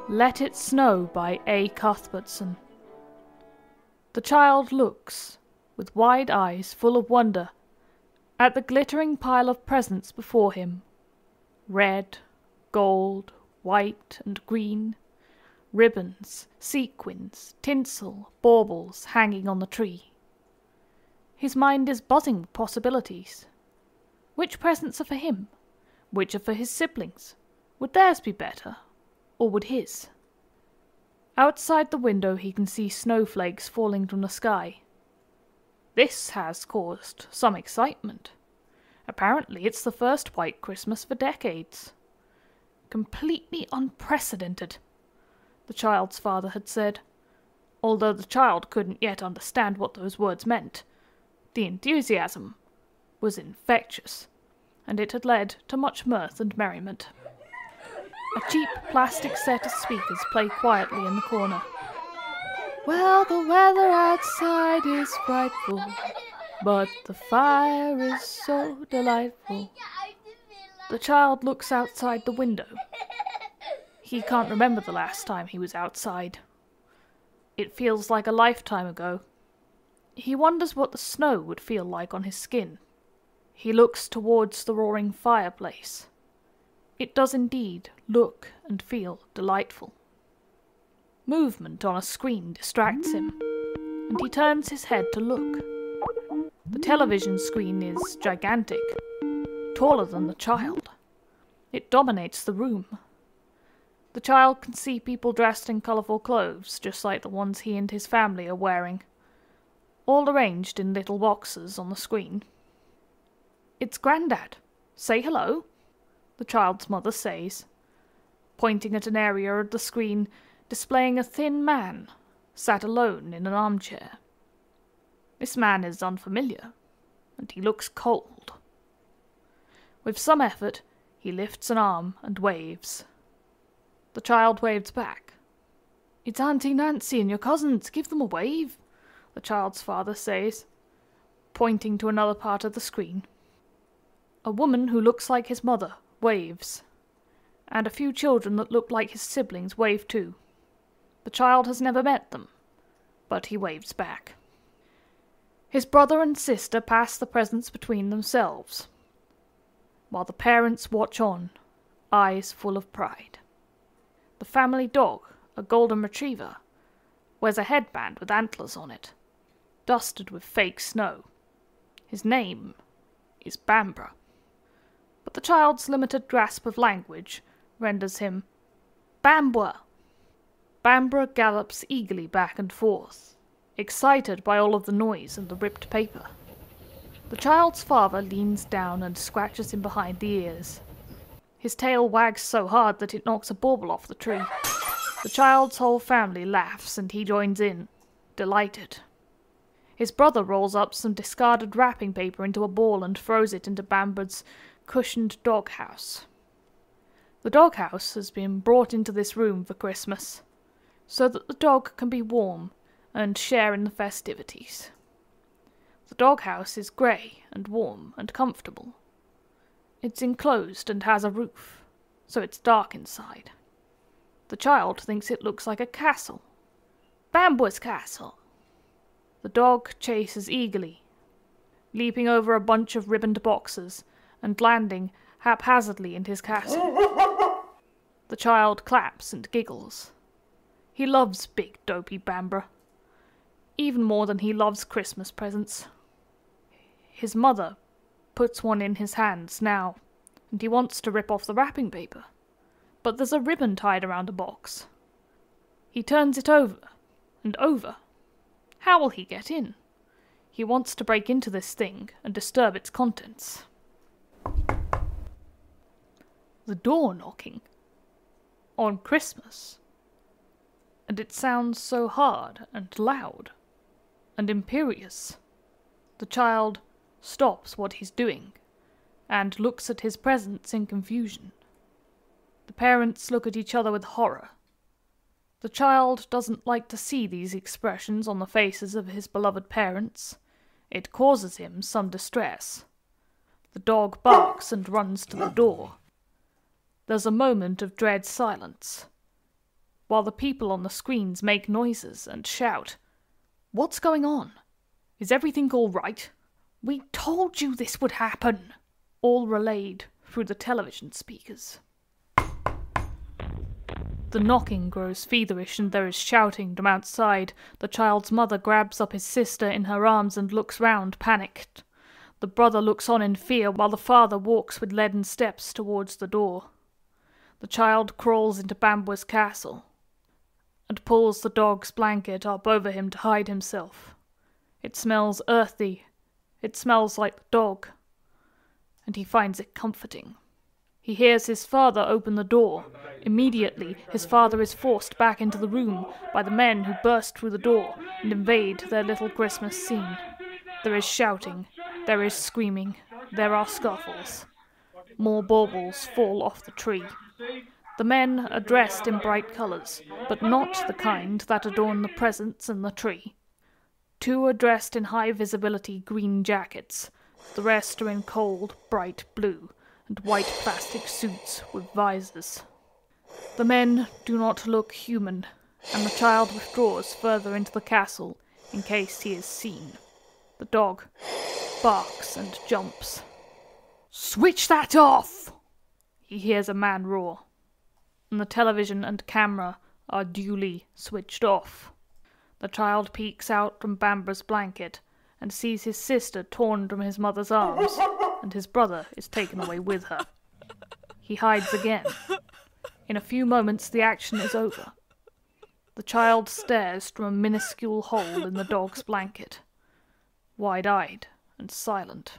Let It Snow by A.Cuthbertson. The child looks, with wide eyes full of wonder, at the glittering pile of presents before him. Red, gold, white and green, ribbons, sequins, tinsel, baubles hanging on the tree. His mind is buzzing with possibilities. Which presents are for him? Which are for his siblings? Would theirs be better? Or would his? Outside the window he can see snowflakes falling from the sky. This has caused some excitement. Apparently it's the first white Christmas for decades. Completely unprecedented, the child's father had said, although the child couldn't yet understand what those words meant. The enthusiasm was infectious, and it had led to much mirth and merriment. A cheap plastic set of speakers play quietly in the corner. Well, the weather outside is frightful, but the fire is so delightful. The child looks outside the window. He can't remember the last time he was outside. It feels like a lifetime ago. He wonders what the snow would feel like on his skin. He looks towards the roaring fireplace. It does indeed look and feel delightful. Movement on a screen distracts him, and he turns his head to look. The television screen is gigantic, taller than the child. It dominates the room. The child can see people dressed in colourful clothes, just like the ones he and his family are wearing, all arranged in little boxes on the screen. "It's Grandad. Say hello," the child's mother says, pointing at an area of the screen displaying a thin man, sat alone in an armchair. This man is unfamiliar, and he looks cold. With some effort, he lifts an arm and waves. The child waves back. "It's Auntie Nancy and your cousins. Give them a wave," the child's father says, pointing to another part of the screen. A woman who looks like his mother waves, and a few children that look like his siblings wave too. The child has never met them, but he waves back. His brother and sister pass the presents between themselves, while the parents watch on, eyes full of pride. The family dog, a golden retriever, wears a headband with antlers on it, dusted with fake snow. His name is Bambra. But the child's limited grasp of language renders him Bambwa. Bambra gallops eagerly back and forth, excited by all of the noise and the ripped paper. The child's father leans down and scratches him behind the ears. His tail wags so hard that it knocks a bauble off the tree. The child's whole family laughs and he joins in, delighted. His brother rolls up some discarded wrapping paper into a ball and throws it into Bambra's cushioned doghouse. The doghouse has been brought into this room for Christmas, so that the dog can be warm and share in the festivities. The doghouse is grey and warm and comfortable. It's enclosed and has a roof, so it's dark inside. The child thinks it looks like a castle. Bambwa's castle. The dog chases eagerly, leaping over a bunch of ribboned boxes and landing haphazardly in his castle. The child claps and giggles. He loves big dopey Bambra, even more than he loves Christmas presents. His mother puts one in his hands now, and he wants to rip off the wrapping paper, but there's a ribbon tied around the box. He turns it over and over. How will he get in? He wants to break into this thing and disturb its contents. The door knocking. On Christmas. And it sounds so hard and loud and imperious. The child stops what he's doing and looks at his presents in confusion. The parents look at each other with horror. The child doesn't like to see these expressions on the faces of his beloved parents. It causes him some distress. The dog barks and runs to the door. There's a moment of dread silence. while the people on the screens make noises and shout. "What's going on? Is everything all right? We told you this would happen!" All relayed through the television speakers. The knocking grows feverish and there is shouting from outside. The child's mother grabs up his sister in her arms and looks round, panicked. The brother looks on in fear while the father walks with leaden steps towards the door. The child crawls into Bambra's castle and pulls the dog's blanket up over him to hide himself. It smells earthy. It smells like the dog, and he finds it comforting. He hears his father open the door. Immediately, his father is forced back into the room by the men who burst through the door and invade their little Christmas scene. There is shouting, there is screaming, there are scuffles. More baubles fall off the tree. The men are dressed in bright colours, but not the kind that adorn the presents and the tree. 2 are dressed in high-visibility green jackets. The rest are in cold, bright blue and white plastic suits with visors. The men do not look human, and the child withdraws further into the castle in case he is seen. The dog barks and jumps. "Switch that off!" he hears a man roar, and the television and camera are duly switched off. The child peeks out from Bambra's blanket and sees his sister torn from his mother's arms, and his brother is taken away with her. He hides again. In a few moments the action is over. The child stares from a minuscule hole in the dog's blanket, wide-eyed and silent.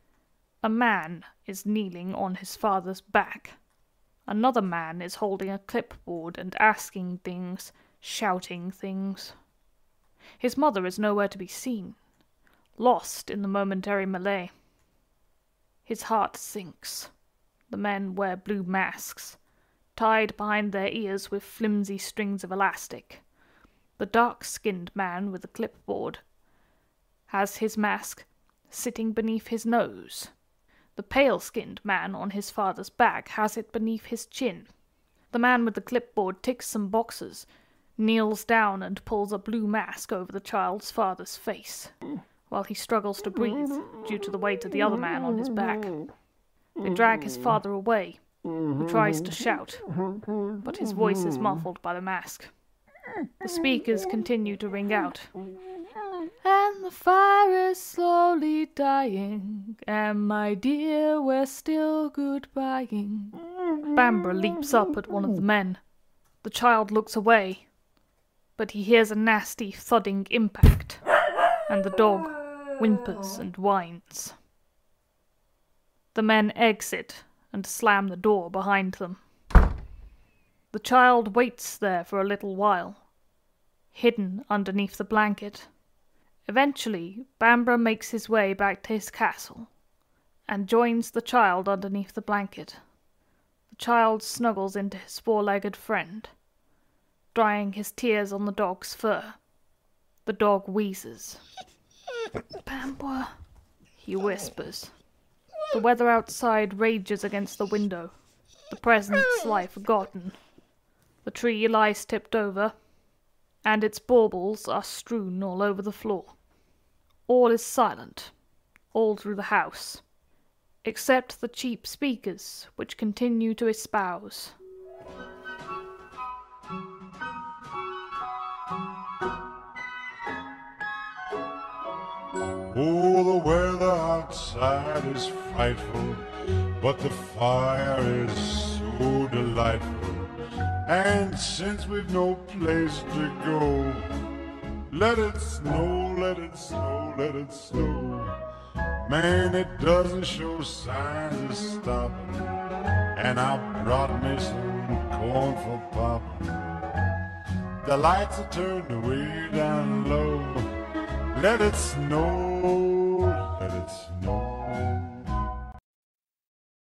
A man is kneeling on his father's back. Another man is holding a clipboard and asking things, shouting things. His mother is nowhere to be seen, lost in the momentary melee. His heart sinks. The men wear blue masks, tied behind their ears with flimsy strings of elastic. The dark-skinned man with the clipboard has his mask sitting beneath his nose. The pale-skinned man on his father's back has it beneath his chin. The man with the clipboard ticks some boxes, kneels down and pulls a blue mask over the child's father's face, while he struggles to breathe due to the weight of the other man on his back. They drag his father away, who tries to shout, but his voice is muffled by the mask. The speakers continue to ring out. "And the fire is slowly dying, and my dear, we're still goodbying." Bambra leaps up at one of the men. The child looks away, but he hears a nasty thudding impact, and the dog whimpers and whines. The men exit and slam the door behind them. The child waits there for a little while, hidden underneath the blanket. Eventually, Bambra makes his way back to his castle, and joins the child underneath the blanket. The child snuggles into his 4-legged friend, drying his tears on the dog's fur. The dog wheezes. "Bambra," he whispers. The weather outside rages against the window. The presents lie forgotten. The tree lies tipped over, and its baubles are strewn all over the floor. All is silent, all through the house, except the cheap speakers which continue to espouse. Oh, the weather outside is frightful, but the fire is so delightful. And since we've no place to go, let it snow, let it snow, let it snow. Man, it doesn't show signs of stopping, and I brought me some corn for popping. The lights are turned way down low. Let it snow, let it snow.